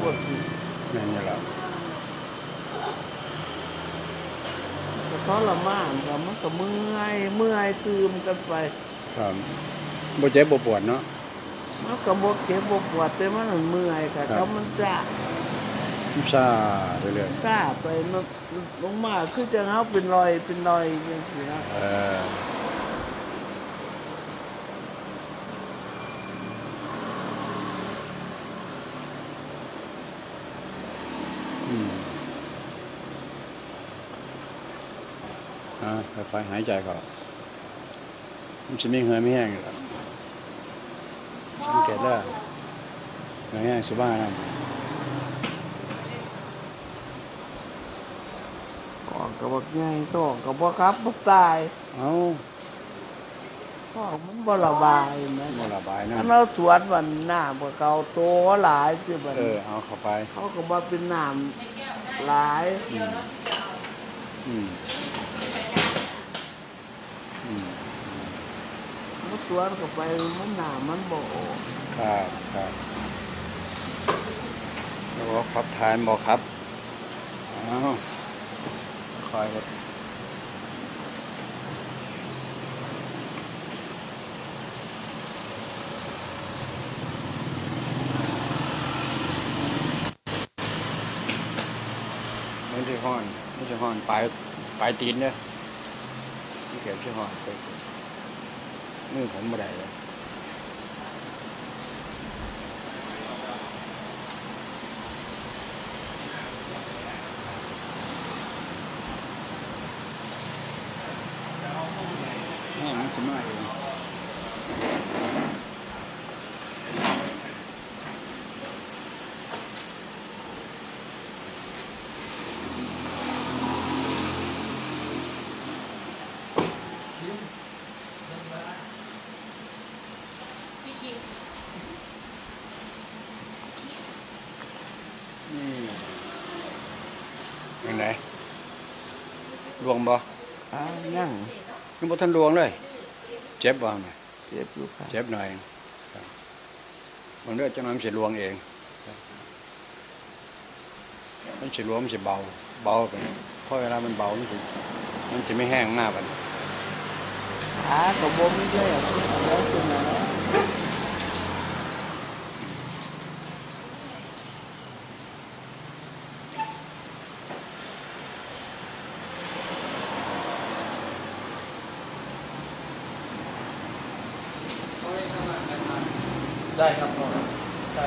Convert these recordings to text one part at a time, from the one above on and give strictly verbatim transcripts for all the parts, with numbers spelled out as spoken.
ดที่นั่นนี่แหละแต่ทรมานก็มันก็เมื่อยเมื่อยตื่มกันไปครับบ่เจ็บบ่ปวดเนาะมันก็บ่เจ็บบ่ปวดแต่มันเมื่อยค่ะเขามันจ้าซาไปเลยจ้าไปลงมาคือจะเฮาเป็นรอยเป็นรอยจังซี่นะเอออืมอ่าค่อยๆหายใจเข้ามันจะไม่เหือไม่แห้งอยู่แล้วสังเกตได้เหือแห้งสิบ้านะก็ก็บ่ใหญ่ท้องก็บ่ครับบ่ตายเอ้าท้องมันบ่ระบายแม่บ่ระบายนะอันเราสวนวันน้ำก็เก่าโตหลายสิบัดเออเอาเข้าไปเขาก็บ่เป็นน้ำหลายอืมอืมมันสวนก็ไปมันน้ำมันบ่ออกครับครับแล้วก็ขับทานบ่ครับอ้าวคอยครับไม่ใช่ห้อนไม่ใช่ห้อนปลายปลายตีนเนี่ยที่เก็บใช่ห้อนไปมือผมไม่ได้เลยนี่มันจะมาเองนี่ยังไงลวงบ่อ่ายังยังบ่ทันลวงเลยเจ็บบ่ไหมเจ็บอยู่ค่ะเจ็บหน่อยมันเลือดจังมันสิลวงเองมันสิลวงมันสิเบาเบาไปเพราะเวลามันเบามันสิมันสิไม่แห้งมากไปขาก็บ่มีเลยแล้วเป็นอะไรได้ครับพ่อได้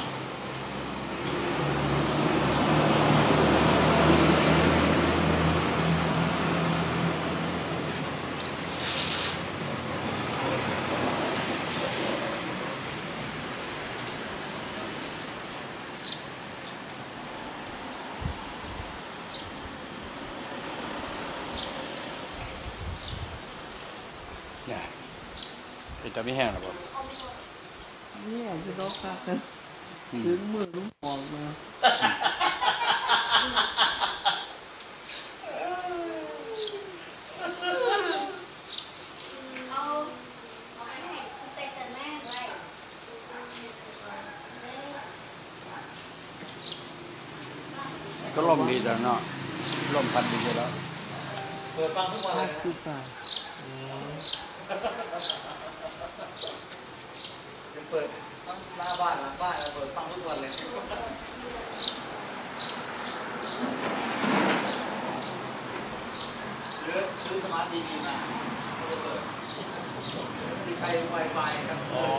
เนี่ยเป็นจะไม่แห้งหรอครับเนี่ยจะต้องฆ่ากันถึงมือลุงออกมาก็ลมดีแล้วเนาะลมพัดดีแล้วเปิดฟังทุกวันเลยคือป่าเปิดทั้งหน้าบ้านหลังบ้านเปิดฟังทุกวันเลยซื้อซื้อสมาร์ททีวีมาก็เปิดมีใครไวไฟครับอ๋อ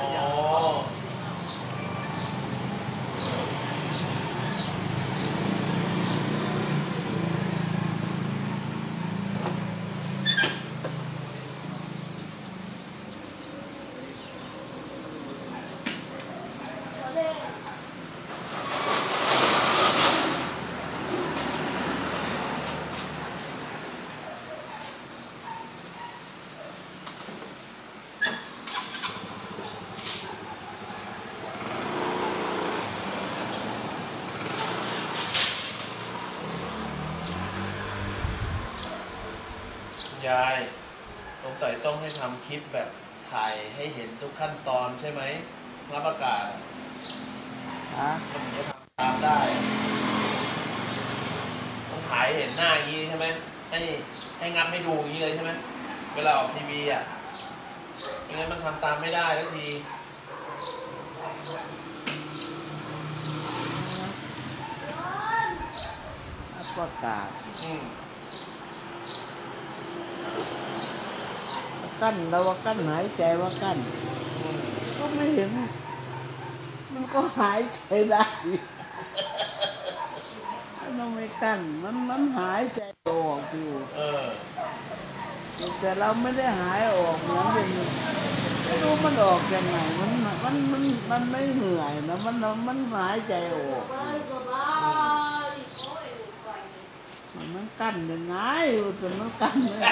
ยายสงสัยต้องให้ทำคลิปแบบถ่ายให้เห็นทุกขั้นตอนใช่ไหมรับอากาศฮะมันจะทำตามได้เห็นหน้าอย่างนี้ใช่ไหมให้ให้งับให้ดูอย่างนี้เลยใช่ไหมเวลาออกทีวีอ่ะไม่งั้นมันทำตามไม่ได้ทุกทีประกาศอืมกั้นเราว่ากั้นหายใจว่ากั้นก็ไม่เห็นมันก็หายใจได้มันไม่กั้นมันมันหายใจออกอยู่เออแต่เราไม่ได้หายออกเหมือนเป็นไม่รู้มันออกยังไงมันมันมันมันไม่เหนื่อยนะมันมันหายใจออกมันกั้นยังไงแต่มันกั้นเลย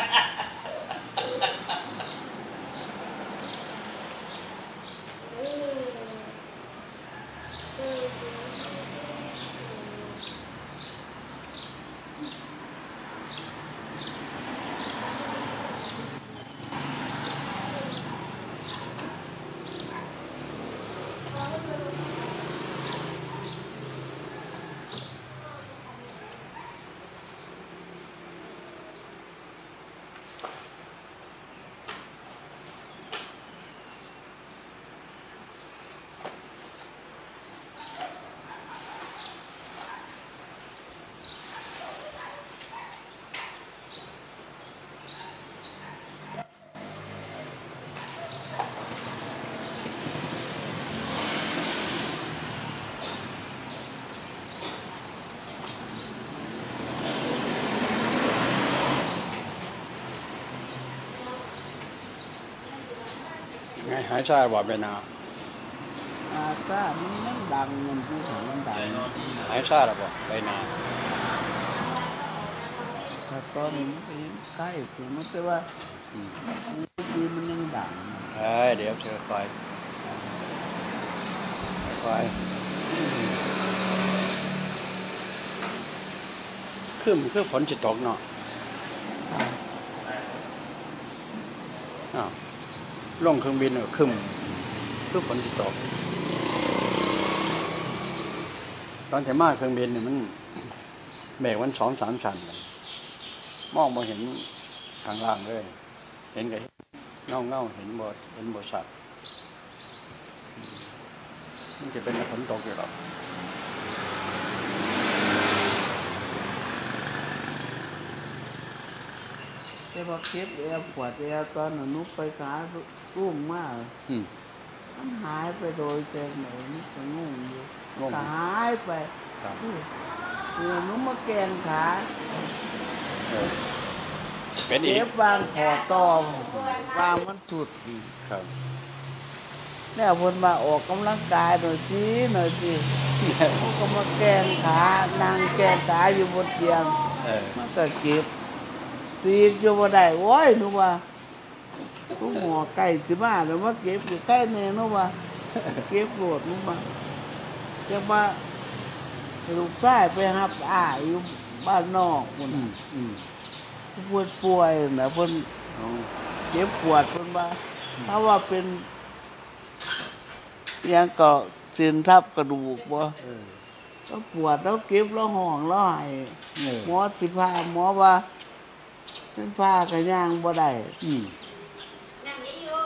ไงหายใจว่าไปนาอาซ่ามันมันดังมันพูดถึงมันดังหายใจหรอบ่ไปนาแต่ตอนนี้มันก็ยังใกล้ถึงมันแต่ว่าอืมดีมันยังดังเอ้ยเดี๋ยวเจอไฟไฟขึ้นคือฝนจะตกเนาะอ้าวลงเครื่องบินเออขึ้นคือฝนจะตกตอนจะมาเครื่องบินเนี่ยมันเบรกมันสองสามชั้นมองมาเห็นข้างล่างเลยเห็นกับเงาเงาเห็นบดเห็นบดสัตว์มันจะเป็นฝนตกอยู่หรอกแต่พอเก็บแอร์ปวดแอร์ตอนนั้นนุกไปขารุ่มมากอืมมันหายไปโดยแต่ไหนนี่ก็งงอยู่งงหายไปครับเออนุกมาแกงขาเออเป็นอีเก็กบวางขอตอมวางมันสุดครับเนี่ยคนมาออกกำลังกายหน่อยสิหน่อยสิเขาก็มาแกงขานางแกงขาอยู่บนเตียงเออมันก็เก็บตีนอยู่บ่ได้โอ้ยหนูว่าทุกหมอไก่สิมาแล้วมาเก็บอยู่ใกล้แน่หนูว่าเก็บโหลดหนูว่าจะมาลูกชายไปหับอ้ายอยู่บ้านนอกพุ่นอืน่ะมอืมปวดป่วยน่ะเพิ่นเอาเจ็บปวดเพิ่นว่าถ้าว่าเป็นอิหยังก็เส้นทับกระดูกบ่เออก็ปวดแล้วเก็บแล้วห้องแล้วให้เออหมอสิพาหมอว่าเป็นผ้ากระย่างบ่ได้อืมนั่งเยอะ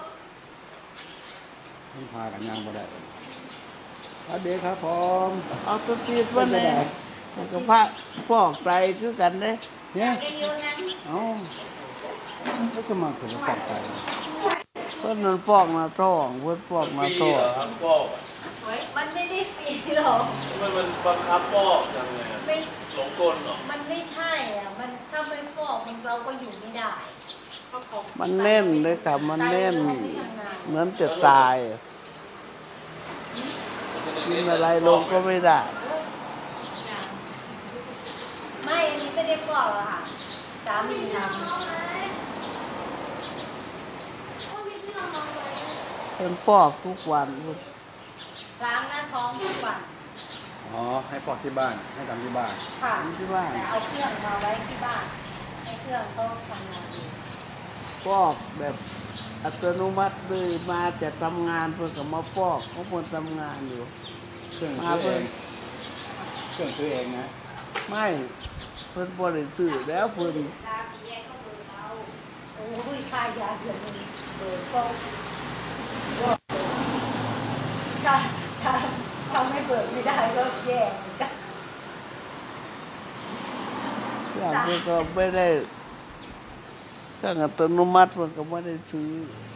มันพากันย่างบ่ได้สวัสดีครับผมเอาสติดมาแน่แล้วก็พระฟอกไตคือกันเด้เนี่ยๆเยอะๆนั่งเอ้าก็จะมาถึงฝักใจเพิ่นนั่นฟอกหน้าท้องเพิ่นฟอกหฟน้ารีท้อเหงรอครับฟอกอะเฮ้ยมันไม่ได้ฟรีหรอกทำไมมันบังคับฟอกจังเลยอะไม่หลงกลเหรอมันไม่ใช่อ่ะ มันถ้าไม่ฟอกมันเราก็อยู่ไม่ได้มันแน่นเลยค่ะมันแน่น เหมือนจะตายกินอะไรลงก็ไม่ได้ไม่ อันนี้ไม่ได้ฟอกหรอกค่ะ สามีทเพิ่นฟอกทุกวันเพิ่นำล้างหน้าท้องทุกวันอ๋อให้ฟอกที่บ้านให้ทำที่บ้านค่ะที่บ้านแต่เอาเครื่องมาไว้ที่บ้าน ให้เครื่องเขาทำงานเองฟอกแบบอัตโนมัติเลยมาจะทำงานเพิ่นก็มาฟอกเพราะเพิ่นทำงานอยู่เครื่องมาซื้อเอเพิ่นงเครื่องซื้อเองนะไม่เพิ่นบ่ได้ซื้อแล้วเพิ่นตาพี่แยกก็เบอร์เราโอ้ยค่ายาเดือนนึงเบอร์ก็ก็ถ้าถ้าถ้าไม่เบิกไม่ได้ก็แย่เหมือนกันอย่างเพิ่นก็ไม่ได้เครื่องอัตโนมัติเพิ่นก็ไม่ได้ซื้อ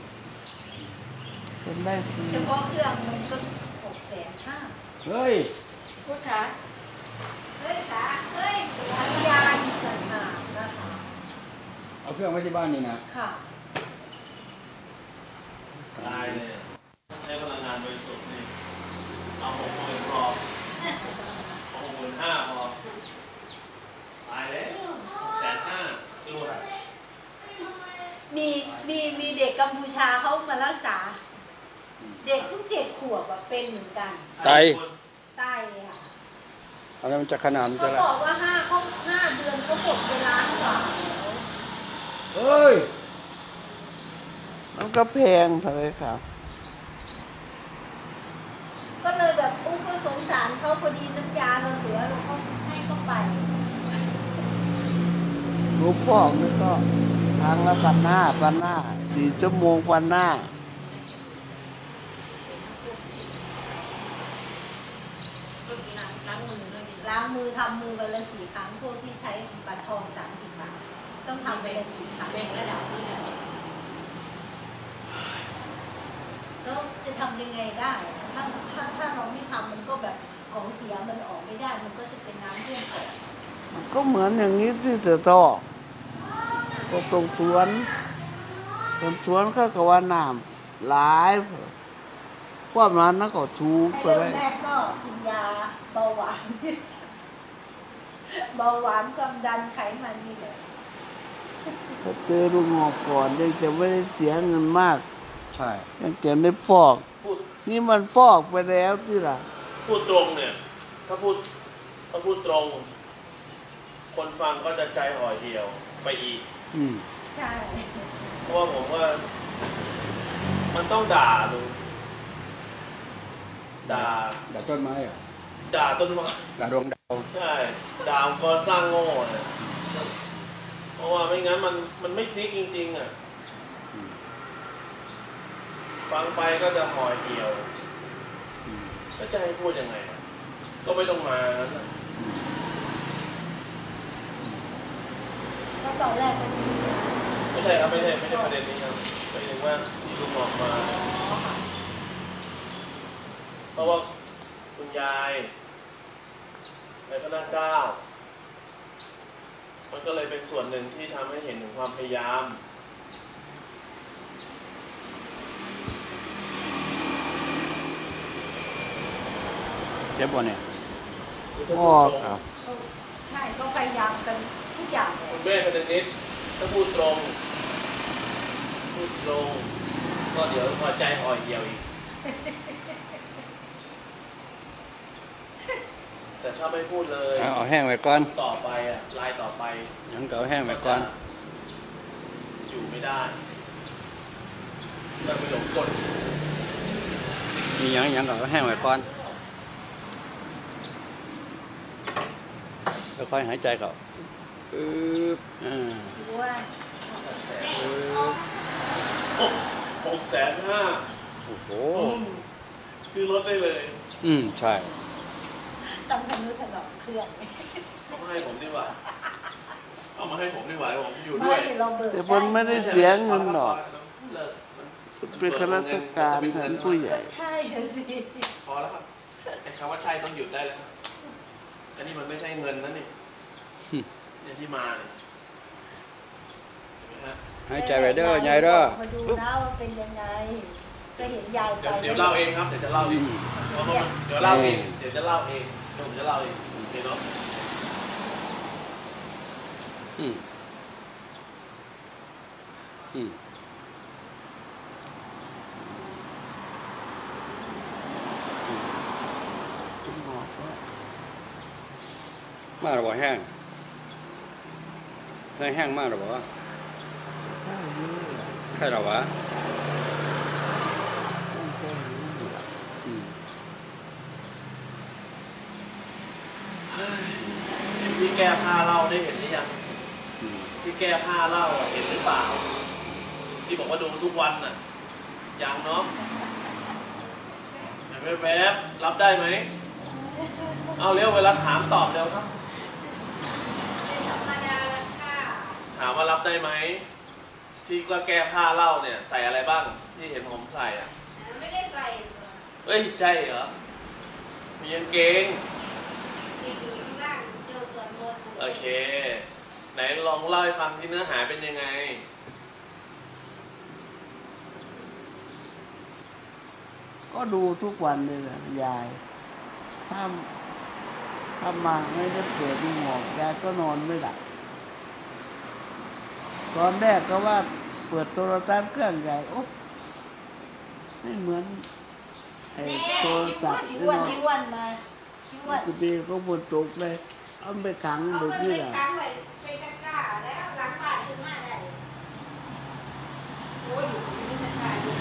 เพิ่นได้ซื้อเฉพาะเครื่องมันก็หกแสนห้าเฮ้ยพูดค่ะเฮ้ยค่ะเฮ้ยสัญญาณสัญหานะคะเอาเครื่องไว้ที่บ้านนี่นะค่ะตายเลยใช้พลังงานบริสุทธิ์นี่เอาหกหมื่นพอเอาหกหมื่นห้าพอตายแล้วหกแสนห้าดูอะไรมีมีมีเด็กกัมพูชาเขามารักษา เด็กเพิ่งเจ็ดขวบอะเป็นเหมือนกันไตใต้ค่ะอะไรมันจะขนาดมันเขาจะละบอกว่าห้าเขาห้าเดือนเขาหมดเวลาหว่าแล้วเฮ้ยมันก็แพงเท่าไหร่ครับก็เลยแบบอุ้ก็สงสารเขาพอดีน้ำยาเราเหลือเราก็ให้เขาไปรู้พ่อนี่ก็ทางละพันห้าพันห้าสี่ชั่วโมงพันห้าล้างมือล้างมือทำมือวันละสี่ครั้งพวกที่ใช้บัตรทองสามสิบบาทต้องทำไปละสี่ครั้งในระดับนี้เลยแล้วจะทำยังไงได้ ถ้าถ้าถ้าเราไม่ทำมันก็แบบของเสียมันออกไม่ได้ มันก็จะเป็นน้ำเพื่อนออกมันก็เหมือนอย่างนี้ที่จะต่อก็ตรงสวนตรงสวนเขาก็ว่าน้ำหลายความนั้นนักก็ชูไปไอ้เลเริ่มยแรกก็กินยาเบาหวาน เบาหวานความดันไขมันนี่แหละถ้าเจอลูกงอกก่อนยังจะไม่ได้เสียเงินมากใช่ยังจะได้ฟอกพูดนี่มันฟอกไปแล้วที่ล่ะพูดตรงเนี่ย ถ้าพูดถ้าพูดตรง คนฟังก็จะใจห่อเหี่ยวไปอีกอืมใช่เพราะว่าผมว่า มันต้องด่าลุงด่าด่าต้นไม้เหรอด่าต้นไม้ด่าดวงดาวใช่ด่าองค์กรสร้างโง่เนี่ยเพราะว่าไม่งั้นมันมันไม่พลิกจริงๆอ่ะอืมฟังไปก็จะห่อเหี่ยวอืมแล้วจะให้พูดยังไงอะก็ไม่ต้องมานั้นน่ะก็ตอนแรกมันมีไม่ใช่ครับไม่ใช่ไม่ใช่ประเด็นนี้ครับหมายถึงว่าที่ลุงบอกมาอ๋อค่ะเพราะว่าคุณยายในพระนาคเก้ามันก็เลยเป็นส่วนหนึ่งที่ทำให้เห็นถึงความพยายามเจ็บบ่เนี่ยฟอกครับเขาใช่เขาพยายามกันทุกอย่างเลยคุณแม่คณิตนิดถ้าพูดตรง พูดตรง ก็เดี๋ยวพอใจห่อเหี่ยวอีก แต่ถ้าไม่พูดเลยเอาเอาแห้งไว้ก่อนต่อไปอ่ะลายต่อไปยังก็เอาแห้งไว้ก่อนอยู่ไม่ได้แล้วประโยคกดมีหยังหยังก็เอาแห้งไว้ก่อนแล้วค่อยหายใจเข้าอึ๊บอ่าหรือว่าอึ๊บหกแสนห้าโอ้โหซื้อรถได้เลยอืมใช่ต้องทำนุถนอมเครื่องเอามาให้ผมดีกว่า เอามาให้ผมดีกว่าผมอยู่ด้ไม่วยเราเบิกแต่มันไม่ได้เสียเงินหรอกเลิกเป็นข้าราชการแทนผู้ใหญ่ก็ใช่อะสิพอแล้วครับไอ้คำว่าใช่ต้องหยุดได้แล้วครับอันนี้มันไม่ใช่เงินนั่นนี่เนี่ยที่มาเนี่ยเห็นไหมฮะหายใจไว้เด้อยายเด้อมาดูนะว่าเป็นยังไงก็เห็นยายไปเดี๋ยวเดี๋ยวเล่าเองครับเดี๋ยวจะเล่าเองเดี๋ยวเล่าเองเดี๋ยวจะเล่าเองเดี๋ยวผมจะเล่าเองโอเคเนาะอืมอืมมาหรือบ่แห้งแห้งแห้งมากหรือบ่ใช่หรอวะอืมพี่แกแก้ผ้าเหล้าได้เห็นหรือยังอืมที่แก้ผ้าเหล้าอะเห็นหรือเปล่า ที่บอกว่าดูทุกวันน่ะยังเนาะแวบแวบๆรับได้ไหมเอาเร็วเวลาถามตอบเร็วครับธรรมดาละค่ะถามว่ารับได้ไหมที่ก็แก้ผ้าเหล้าเนี่ยใส่อะไรบ้างที่เห็นผมใส่อ่ะไม่ได้ใส่เอ้ยใช่เหรอมีกางเกงมีอยู่ข้างล่างเจอส่วนบนโอเค ไหนลองเล่าให้ฟังที่เนื้อหาเป็นยังไงก็ดูทุกวันเลยนะยาย ถ้าถ้ามาไม่ได้เปิดดูหมอกยายก็นอนไม่หลับตอนแรกก็ว่าเปิดโทรทัศน์เครื่องใหญ่โอ๊ะไม่เหมือนไอ้โทรศัพท์ที่นี่อ้วนเนาะที่อ้วนมาที่อ้วนกูดีก็บนตกเลยเอาไปขังเอาเด็กมันนี่ไปแหละค้างไว้ไปกะกะแล้วล้างบ้านขึ้นมาได้โอ้ยอยู่นี่มันตายอยู่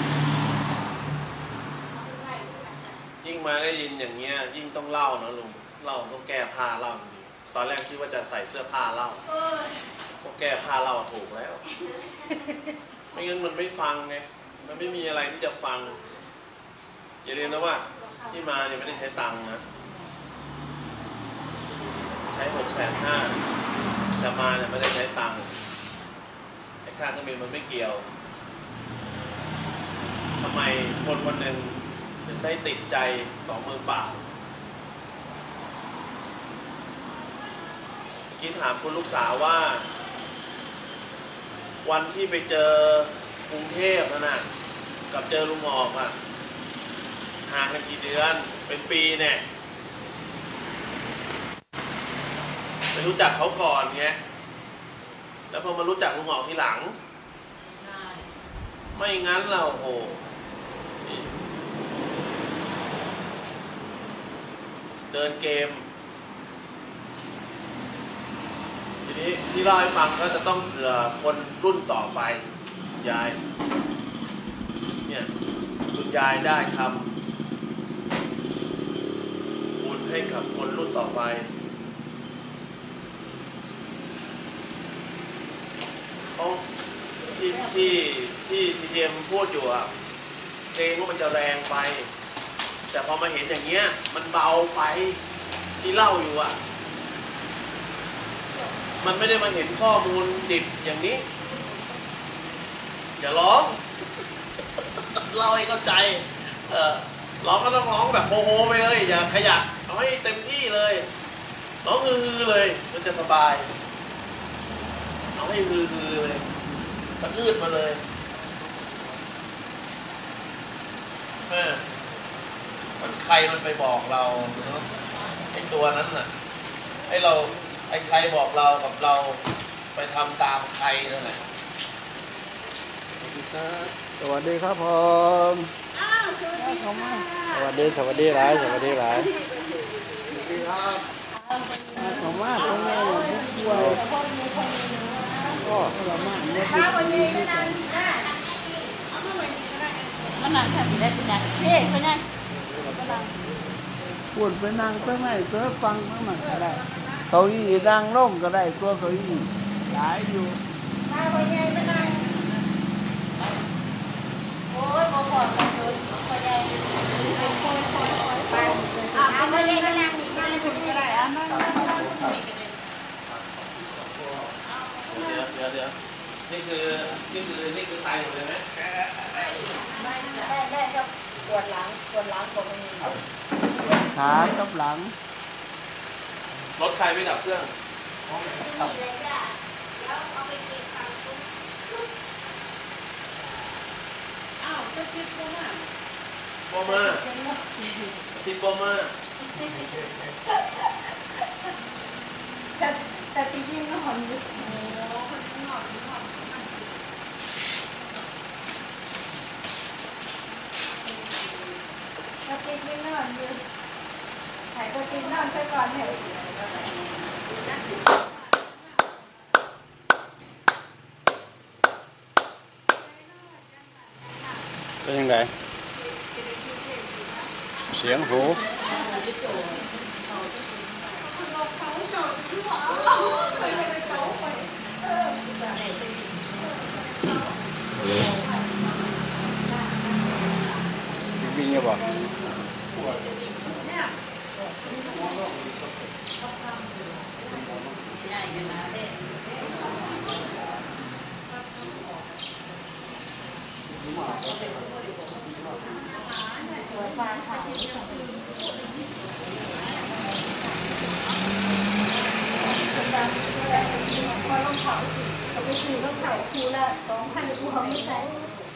เอาไปไว้ด้วยกันนะยิ่งมาได้ยินอย่างเงี้ยยิ่งต้องเล่านะลุงเล่าต้องแก้ผ้าเล่าจริงๆตอนแรกคิดว่าจะใส่เสื้อผ้าเล่าเออก็แก้ผ้าเล่าถูกแล้ว ไม่งั้นมันไม่ฟังไงมันไม่มีอะไรที่จะฟังอย่าลืมนะว่าที่มาเนี่ยไม่ได้ใช้ตังค์นะใช้หกแสนห้าจะมาเนี่ยไม่ได้ใช้ตังค์ไอ้ค่าเครื่องบินมันไม่เกี่ยวทำไมคนคนหนึ่งถึงได้ติดใจสองหมื่นบาทกินถามคุณลูกสาวว่า วันที่ไปเจอกรุงเทพนั่นน่ะกับเจอลุงหมอกอ่ะห่างกันกี่เดือนเป็นปีเนี่ยไปรู้จักเขาก่อนไงแล้วพอมารู้จักลุงหมอกทีหลังใช่ไม่งั้นเราโอ้โหนี่เดินเกม ทีนี้ที่เล่าให้ฟังก็จะต้องเผื่อคนรุ่นต่อไปยายเนี่ยคุณยายได้ทำบุญให้กับคนรุ่นต่อไปเขาที่ที่ที่ทีเดียมพูดอยู่อ่ะเพลงว่ามันจะแรงไป แต่พอมาเห็นอย่างเงี้ยมันเบาไปที่เล่าอยู่อ่ะมันไม่ได้มาเห็นข้อมูลดิบอย่างนี้อย่าร้อง เล่าให้เข้าใจเออร้องก็ต้องร้องแบบโมโหไปเลยอย่าขยักเอาให้เต็มที่เลยร้องฮือๆเลยมันจะสบายเอาให้ฮือๆเลยสะอื้นมาเลยแม่มันใครมันไปบอกเราเนาะไอ้ตัวนั้นน่ะไอ้เราไอ้ใครบอกเรากับเราไปทำตามใครนั่นแหละสวัสดีครับผมอ้าวสวัสดีค่ะสวัสดีสวัสดีหลายสวัสดีหลายผมว่าตรงนี้ผู้ป่วยก็ประมาณนี้ป้าวันนี้ก็นั่งได้เอามาไว้นี่ก็ได้มันนั่งทำอยู่ได้เป็นไงพี่เป็นไงปวดไปนั่งตั้งไหนตัวฟังตั้งไหนก็ได้เขาอี้ดังร่มก็ได้ตัวเขาอี้หลายอยู่ป้าวันนี้ก็นั่งโอ้ยบ่พอกันเลยพอใหญ่เป็นคนคนคนไปอ่ะป้าวันนี้ก็นั่งนี่นั่งคุณก็ได้อ่ะนั่งนั่งนั่งเดี๋ยวเดี๋ยวเดี๋ยวนี่คือนี่คือนี่คือตายหมดเลยไหมแม่แม่ก็ปวดหลังปวดหลังปวดมือขากับหลังรถใครไม่ดับเครื่องอ้าวก็คิดว่าโปมาติดโปมาแต่แต่จริงๆก็หอนอยู่โอ้คนข้างนอกข้างนอกก็ติดยังนอนอยู่ถ่ายก็ติดนอนซะก่อนเถอะเป็นยังไงเสียงหูวิ่งยังบ่ใหญ่กันนะเด็กตัวฟ้าขาวพอลงเขาเขาไปซื้อลงเขาคูละสองพันคูเขาไม่ใส่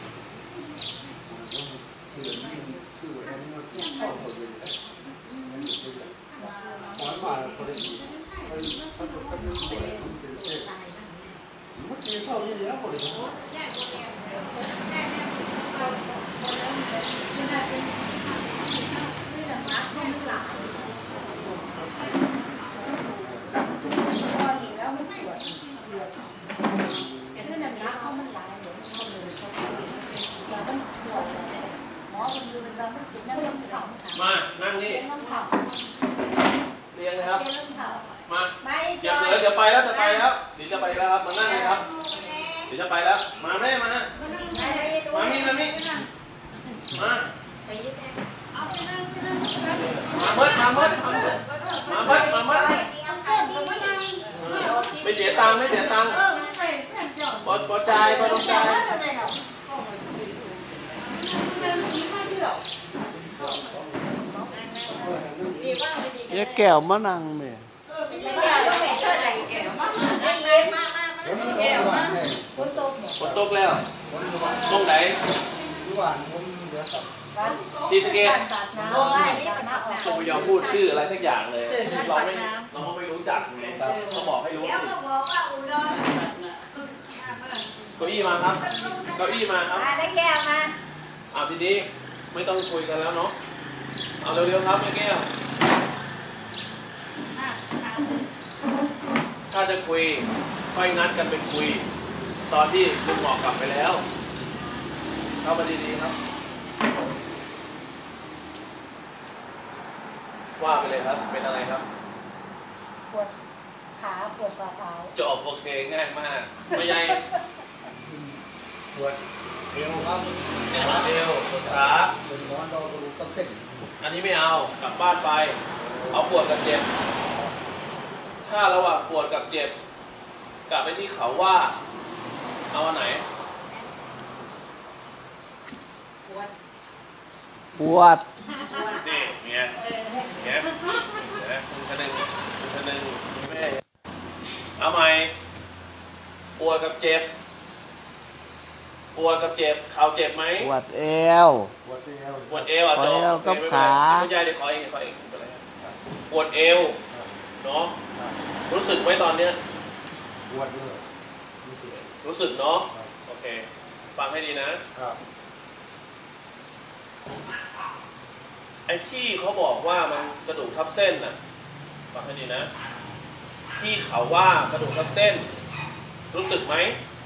มานั่งนี่เรียงเลยครับมาเดี๋ยวเสือเดี๋ยวไปแล้วจะไปแล้วเดี๋ยวจะไปแล้วครับมานั่งเลยครับเดี๋ยวจะไปแล้วมาแม่มามานี่มานี่มามาเบิดมาเบิดมาเบิดมาเบิดมาเบิดไม่เสียตังค์ไม่เสียตังค์ปอดปอดจ่ายปอดต้องจ่ายยายแก้วมานั่งแม่ฝนตกแล้วตรงไหนซีสเกตผมไม่ยอมพูดชื่ออะไรสักอย่างเลยเราไม่เราไม่รู้จักไงต้องบอกให้รู้สิเก้าอี้มาครับเก้าอี้มาครับได้แก้วมาเอาทีนี้ไม่ต้องคุยกันแล้วเนาะเอาเร็วๆครับแม่แก้วถ้าจะคุยค่อยนัดกันเป็นคุยตอนที่ลุงหมอกกลับไปแล้วเข้ามาดีๆครับว่าไปเลยครับเป็นอะไรครับปวดขาปวดฝ่าเท้าจบโอเคง่ายมากไม่ใหญ่ปวดเอวครับเอวเอวปวดขาเป็นร้อนเราดูต้องเส้นอันนี้ไม่เอากลับบ้านไปเอาปวดกับเจ็บถ้าระหว่างปวดกับเจ็บกลับไปที่เขาว่าเอาอันไหนปวดนี่เนี่ยเนี่ยเนี่ยคุณคะนึงคุณคะนึงไม่ได้เอาใหม่ปวดกับเจ็บปวดกับเจ็บเข่าเจ็บไหมปวดเอวปวดเอวปวดเอวอ่ะจบกับขาคุณยายเดี๋ยวขอเองขอเองปวดเอวเนาะรู้สึกไหมตอนเนี้ยปวดด้วยรู้สึกเนาะโอเคฟังให้ดีนะครับไอ้ที่เขาบอกว่ามันกระดูกทับเส้นน่ะฟังให้ดีนะที่เขาว่ากระดูกทับเส้นรู้สึกไหม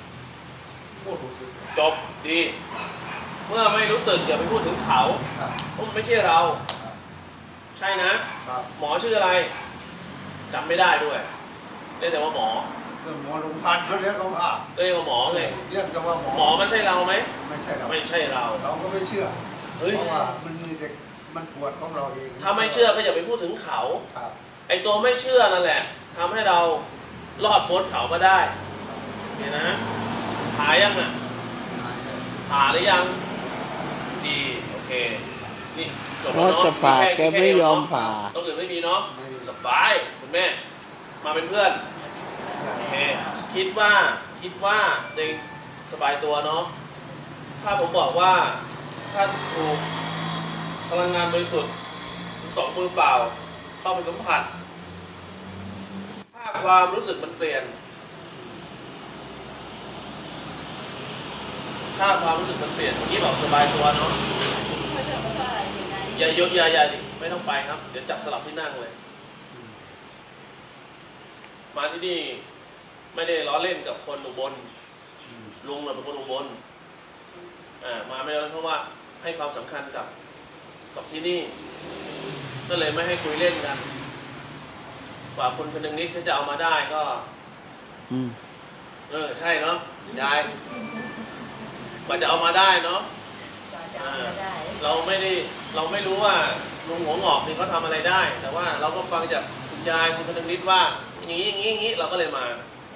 จบดีเมื่อไม่รู้สึกอย่าไปพูดถึงเขาเพราะมันไม่ใช่เราใช่นะหมอชื่ออะไรจำไม่ได้ด้วยเรียกแต่ว่าหมอหมอโรงพยาบาลเขาเรียกเขาว่าเรียกว่าหมอไงเรียกแต่ว่าหมอหมอมันใช่เราไหมไม่ใช่เราไม่ใช่เราเราก็ไม่เชื่อเพราะว่ามันมีแต่มันปวดของเราเองถ้าไม่เชื่อก็อย่าไปพูดถึงเขาไอตัวไม่เชื่อนั่นแหละทำให้เรารอดพ้นเขามาได้เห็นนะหายยังอ่ะผ่าหรือยังดีโอเคนี่จบแล้วเนาะผ่าแกไม่ยอมผ่าต้องอื่นไม่มีเนาะสบายคุณแม่มาเป็นเพื่อนโอเคคิดว่าคิดว่าเด็กสบายตัวเนาะถ้าผมบอกว่าถ้าถูกพลังงานบริสุทธิ์สองมือเปล่าเข้าไปสัมผัสถ้าความรู้สึกมันเปลี่ยนถ้าความรู้สึกมันเปลี่ยนเมื่อกี้บอกสบายตัวเนาะอย่ายกอย่าอย่าดิไม่ต้องไปครับเดี๋ยวจับสลับที่นั่งเลยมาที่นี่ไม่ได้ล้อเล่นกับคนอุบลลุงเราเป็นคนอุบลอ่ามาไม่ได้เพราะว่าให้ความสำคัญกับกับที่นี่ก็เลยไม่ให้คุยเล่นกันกว่าคุณคนหนึ่งนิดเขาจะเอามาได้ก็อืมเออใช่เนาะยายกว่าจะเอามาได้เนาะกว่าจะเอามาได้เราไม่ได้เราไม่รู้ว่าลุงหัวงอกนี่เขาทำอะไรได้ แต่ว่าเราก็ฟังจากคุณยายคุณคนหนึ่งนิดว่าอย่างนี้อย่างนี้อย่างนี้เราก็เลยมา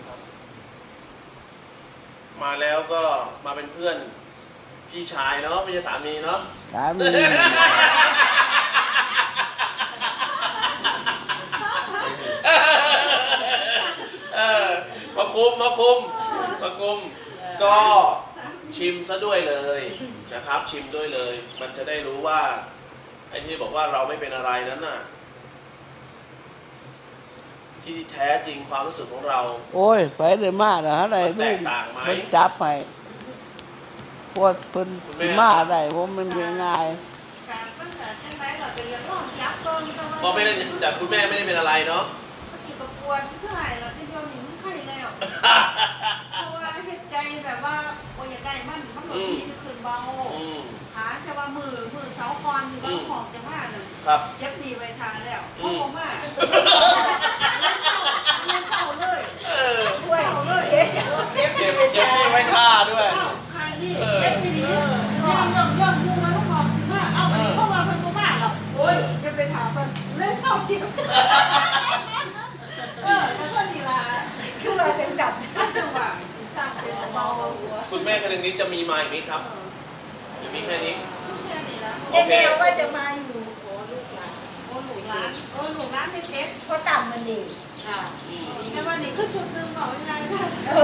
มาแล้วก็มาเป็นเพื่อนพี่ชายเนาะไม่ใช่สามีเนาะสามีเออมาคุมมาคุมมาคุมก็ชิมซะด้วยเลยนะครับ ชิมด้วยเลย มันจะได้รู้ว่าไอ้ที่บอกว่าเราไม่เป็นอะไรนั้นน่ะที่แท้จริงความรู้สึกของเราโอ้ยไปได้มากนะอะไรมันแตลูกกต่างไหมเพิ่นจับให้พวกเพิ่นสิมาได้ผมมันเป็นง่ายการตั้งแต่ใช่ไหมเราเป็นยังร้องยับต้นก็ก็ไม่ได้แต่คุณแม่ไม่ได้เป็นอะไรเนาะติดประกวดที่เท่าไหร่เราที่เดียวหนึ่งไข่แล้วเพราะว่าเหตุใจแบบว่าโอ้ยได้มันมันหลบดีขึ้นเบาอืมหาจะว่ามือมือเสาคอนอยู่บ้านหอมจะว่าหนึ่งครับยับดีไปทางแล้วอืเพราะมผมว่าไม่เศร้าไม่เศร้าเลยเออไม่เศร้าเลยเจ็บเจ็บเจ็บเจ็บที่ไว้ท่าด้วยใครนี่เจ็บดีย่อมย่อมย่อมมูมาลูกหอมสิมาเอาไปเพราะว่าเพิ่นก็มาหรอกโอ้ยจะไปถามเพิ่นเลยเศร้าเจ็บเออแล้วก็นี่ล่ะคือว่าจังสันจังหวะสร้างเป็นเบาคุณแม่คนหนึ่งนี้จะมีมาอีกไหมครับหรือมีแค่นี้แค่นี้แล้วโอเคแม่ว่าจะมาอยู่โอ้ลูกหลานโอ้ลูกหลานโอ้ลูกหลานเจ็บเพราะต่ำมันดีอ่าแต่วันนี้คือชุดหนึ่งบอกยังไงท่านเออ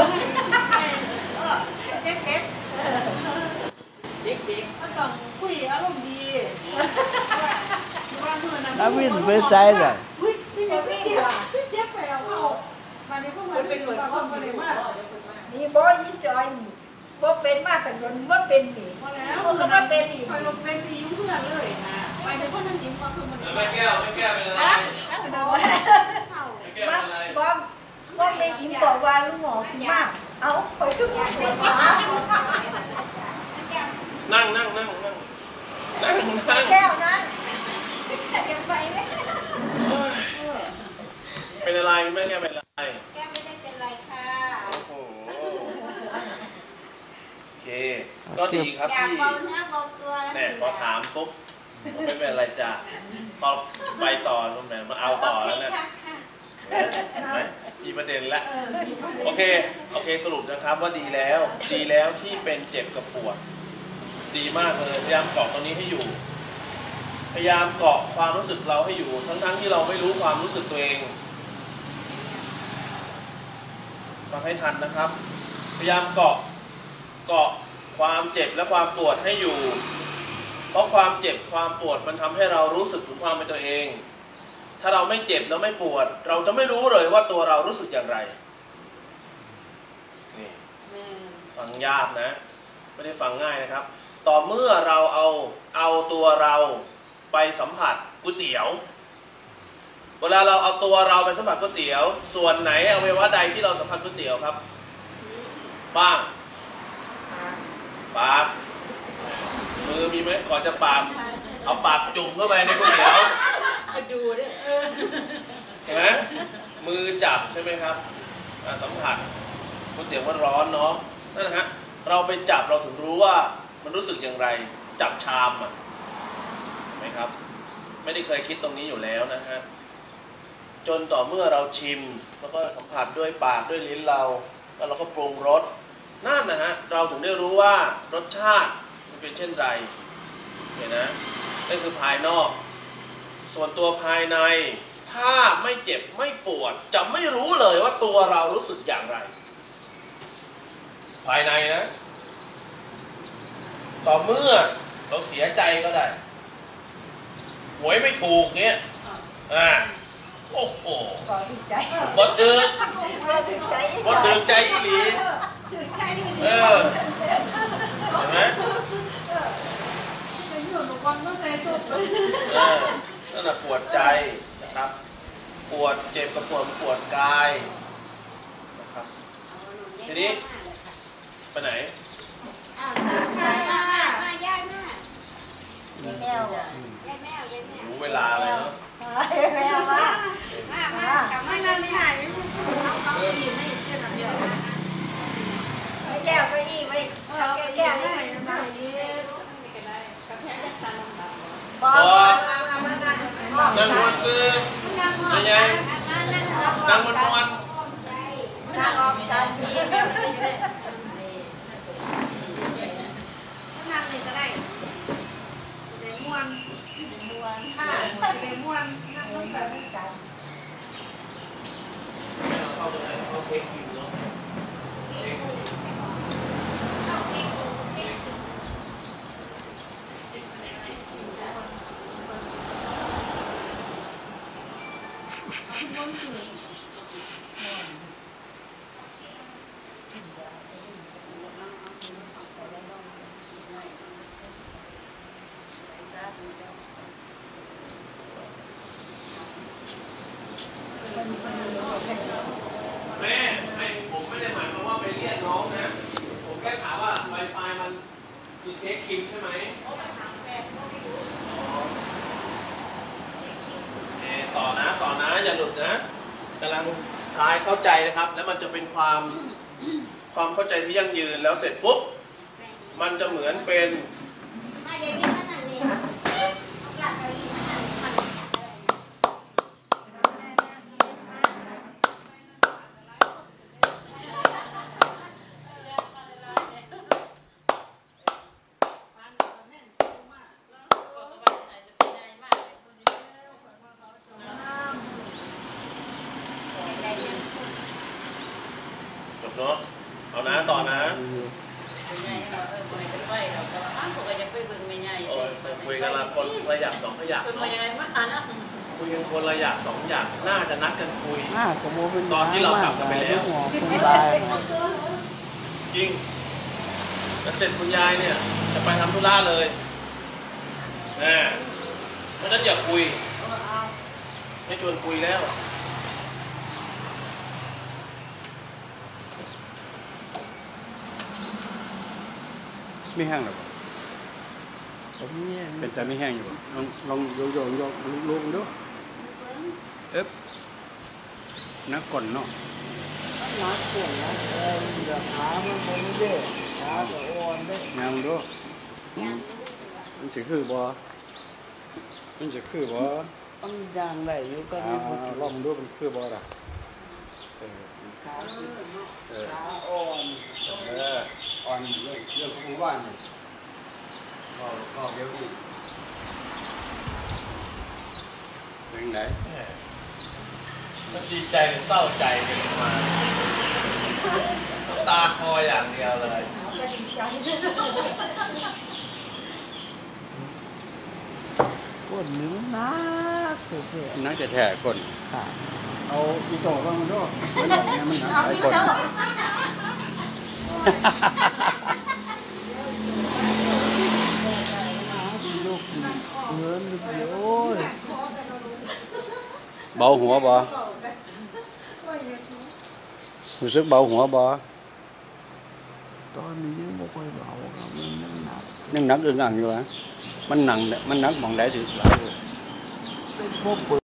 เจ็บเจ็บเด็กเด็กก็ต้องคุยอารมณ์ดีว่าเมื่อนั้นน้ำวินไปใจเลยอุ้ยไม่อยากไม่เจ็บไม่เจ็บไปเอาเข้าวันนี้พวกมันเป็นเหมือนคนคนเลยมากนี่บ่ยี่จอยนี่บ่เป็นมาแต่โดนบ่เป็นนี่พอแล้วมันก็มาเป็นอีกคอยลงเป็นที่ยุ่งเพื่อนเลยนะไปถึงคนนั้นยิ้มก็คือมันแม่แก้วแม่แก้วเป็นอะไรเศร้าแม่แก้วมาเป็นอะไรบ่บ่แม่อิมบอกว่าลุงหมอสิมาเอาข่อยคือบ่เป็นหมานั่งนั่งนั่งนั่งนั่งนั่งแก้วนะแกไปไหมเป็นอะไรแม่แก้วเป็นอะไรแก้ไม่ได้เป็นไรค่ะโอ้โหโอเคก็ดีครับอยากที่เบาเนื้อเบาตัวเนี่ยพอถามปุ๊บไม่เป็นไรจ้ะพอไปต่อนู่นแหมมาเอาต่อแล้วเนี่ยเห็นไหมมีประเด็นแล้วโอเคโอเคสรุปนะครับว่าดีแล้วดีแล้วที่เป็นเจ็บกับปวดดีมากเลยพยายามเกาะตรงนี้ให้อยู่ พยายามเกาะความรู้สึกเราให้อยู่ทั้งๆที่เราไม่รู้ความรู้สึกตัวเองฟังให้ทันนะครับ พยายามเกาะเกาะความเจ็บและความปวดให้อยู่ เพราะความเจ็บความปวดมันทำให้เรารู้สึกถึงความเป็นตัวเอง ถ้าเราไม่เจ็บแล้วไม่ปวด เราจะไม่รู้เลยว่าตัวเรารู้สึกอย่างไรนี่ฟังยากนะไม่ได้ฟังง่ายนะครับ ต่อเมื่อเราเอาเอาตัวเราไปสัมผัสก๋วยเตี๋ยวเวลาเราเอาตัวเราไปสัมผัสก๋วยเตี๋ยวส่วนไหนอวัยวะใดที่เราสัมผัสก๋วยเตี๋ยวครับบ้างปากมือมีไหมก่อนจะปากเอาปากจุ่มเข้าไปในก๋วยเตี๋ยวดูด้วยเห็นไหมมือจับใช่ไหมครับสัมผัสก๋วยเตี๋ยวมันร้อนเนาะนั่นนะฮะเราไปจับเราถึงรู้ว่ามันรู้สึกอย่างไรจับชามอ่ะเห็นไหมครับไม่ได้เคยคิดตรงนี้อยู่แล้วนะฮะจนต่อเมื่อเราชิมแล้วก็สัมผัสด้วยปากด้วยลิ้นเราแล้วเราก็ปรุงรสนั่นนะฮะเราถึงได้รู้ว่ารสชาติมันเป็นเช่นไรเห็นนะนั่นคือภายนอกส่วนตัวภายในถ้าไม่เจ็บไม่ปวดจะไม่รู้เลยว่าตัวเรารู้สึกอย่างไรภายในนะต่อเมื่อเราเสียใจก็ได้หวยไม่ถูกเงี้ยอ่าโอ้โหบ่ถึงใจบ่ถึกบ่ถึงใจบ่ถึกใจอีหลีถึงใจดีเออเห็นไหมเป็นหนุ่มคนต้องใส่ตุ๊กเออนั่นแหะปวดใจนะครับปวดเจ็บกับปวดปวดกายนะครับทีนี้ไปไหนอ้าวใช่ค่ะมาย่าหน้านี่แมวยายแมวยายแมวรู้เวลาเลยเนาะแมวมามา มากลับมาดังมันมวนนางออกกันมีแม่ไม่ได้นางนี่ก็ได้เดมวนมวนค่ะเดมวนนางต้องแบบนี้กันเข้าตรงไหนเข้าเค้กคิวเนาะเค้กคิว แม่ไม่ผมไม่ได้หมายความว่าไปเรียกน้องนะ ผมแค่ถามว่า Wi-Fi มันคือเค้กคิมใช่ไหมเอ่อต่อนะต่อนะอย่าหลุดนะกำลังทายเข้าใจนะครับ แล้วมันจะเป็นความความเข้าใจที่ยั่งยืนแล้วเสร็จปุ๊บมันจะเหมือนเป็นมาเดี๋ยวนี้ขนาดนี้หลักอะไรขนาดมันจบเนาะเอานะต่อนะ โอ้ยคุยกันละคนละอยากสองละอยากเนาะคุยกันคนละอยากสองอยากน่าจะนัดกันคุยหน้าก็โมเป็นตอนที่เรากลับกันไปแล้วหมอคุณตายจริงแล้วเสร็จคุณยายเนี่ย จะไปทำธุระเลยนะเพราะฉะนั้นอย่าคุยไม่ชวนคุยแล้วไม่แห้งหรอกผมเนี่ยเป็นแต่ไม่แห้งอยู่ลองลองโยโย่โยลงดูเอ๊บนักก่อนเนาะนักส่วนนะเออเดี๋ยวขามันคงไม่ได้ขาจะอ่อนได้งามดูมันสิคือบ่มันสิคือบ่ต้องย่างได้อยู่ก็อ่ามีบุตรลองดูมันคือบ่ล่ะเออขาที่เออขาอ่อนเอออ่อนเรื่องเรื่องของบ้านนี่ก็ก็เดี๋ยวนี้เป็นไงมันดีใจหรือเศร้าใจกันมาน้ำตาคออย่างเดียวเลยก็ดีใจก้นนิ้วนักเสียน่าจะแท้คนๆขาเอาอีโต้บ้างมันดูมันอย่างเงี้ยมันหนักหลายคนลูกเงินเดียวโอ้ยเบาหัวบ่รู้สึกเบาหัวบ่ตอนนี้ยังไม่ค่อยเบาครับมันยังหนักยังหนักอึ้งอ่างอยู่ฮะมันหนังมันหนักหมองได้สิหลายอยู่เป็นพวก